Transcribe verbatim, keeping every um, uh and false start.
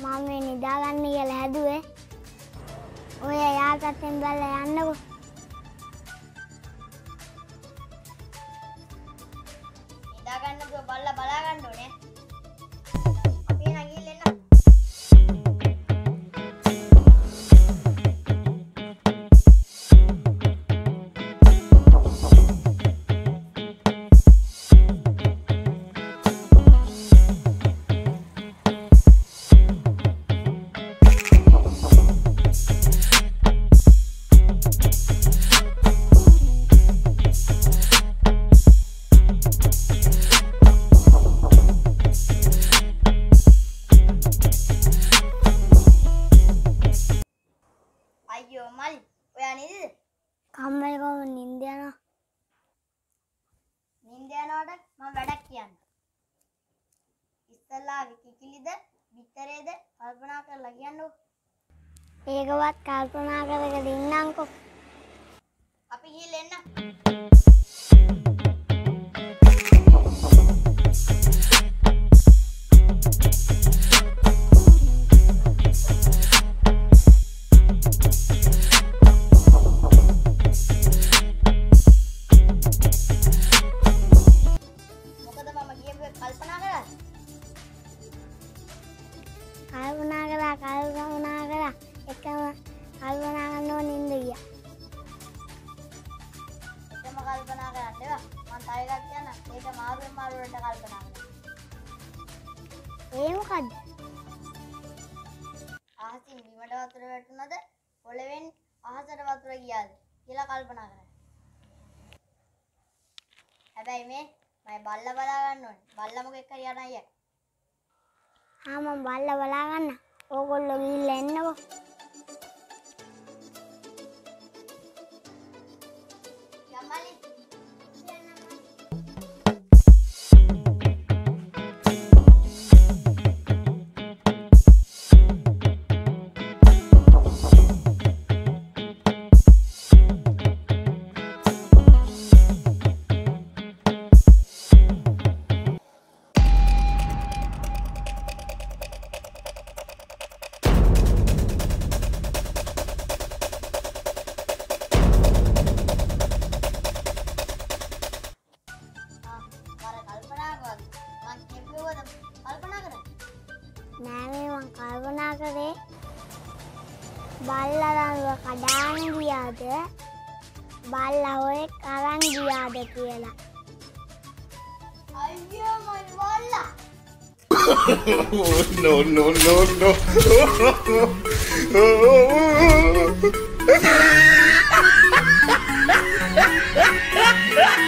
මම මේ නිදාගන්න කියලා හැදුවේ. ඔය යාපැත්තෙන් බැලලා යන්නකෝ. නිදාගන්නකෝ බල්ලා බලා ගන්න ඕනේ. අපි එන ගිහින් එන්න. අයියෝ මල් ඔයා නේද? කම්මල් කොහොම නින්ද යනවා? නින්ද යනවට මම වැඩක් කියන්න. ඉස්සලා කිකිලිද බිත්තරේද කල්පනා කරලා කියන්නකෝ. ඒකවත් කල්පනා කරගෙන ඉන්නම්කෝ. අපි ගිහින් එන්න. කල්පනා කරලා කල්පනා කරලා එකම කල්පනා කරනෝ නින්ද ගියා. එකම කල්පනා කරන්න ඒවා. මම තව එකක් කියන්න. ඒක මාරුවෙන් මාරුවට කල්පනා කරන්න. ඒ මොකද්ද? අහසින් බිමට වතුර වැටුණද පොළවෙන් අහසට වතුර ගියාද කියලා කල්පනා කරන්න. හැබැයි මේ මම බල්ලා බලා ගන්න ඕනේ. බල්ලා මොකෙක් හරි යන අයියා. ආ මම බල්ලා බලා ගන්න. ඕගොල්ලෝ ගිහිල්ලා එන්නකෝ. යම්මලි. නෑ මේ මං කල්පනා කරේ බල්ලා දරුව කඩාන ගියාද බල්ලා හොයෙක් අරන් ගියාද කියලා. අයියෝ මල් බල්ලා. no no no no